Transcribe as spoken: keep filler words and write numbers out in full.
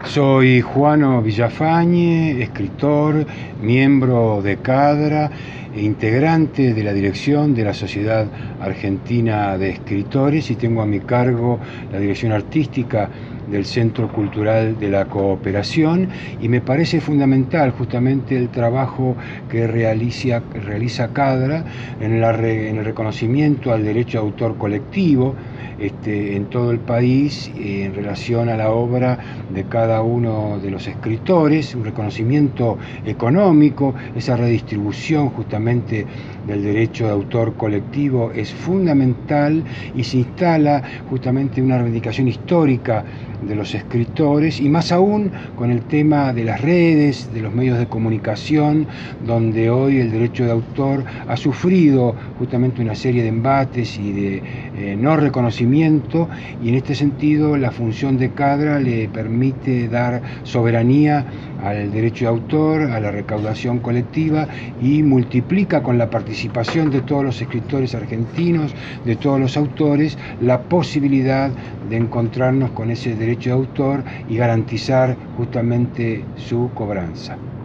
Soy Juano Villafañe, escritor, miembro de CADRA e integrante de la dirección de la Sociedad Argentina de Escritores, y tengo a mi cargo la dirección artística del Centro Cultural de la Cooperación, y me parece fundamental justamente el trabajo que realiza, realiza CADRA en, la, en el reconocimiento al derecho de autor colectivo este, en todo el país eh, en relación a la obra de cada uno de los escritores, un reconocimiento económico. Esa redistribución justamente del derecho de autor colectivo es fundamental y se instala justamente una reivindicación histórica de los escritores, y más aún con el tema de las redes, de los medios de comunicación, donde hoy el derecho de autor ha sufrido justamente una serie de embates y de eh, no reconocimiento, y en este sentido la función de CADRA le permite dar soberanía al derecho de autor, a la recaudación colectiva, y multiplica con la participación de todos los escritores argentinos, de todos los autores, la posibilidad de encontrarnos con ese derecho de autor y garantizar justamente su cobranza.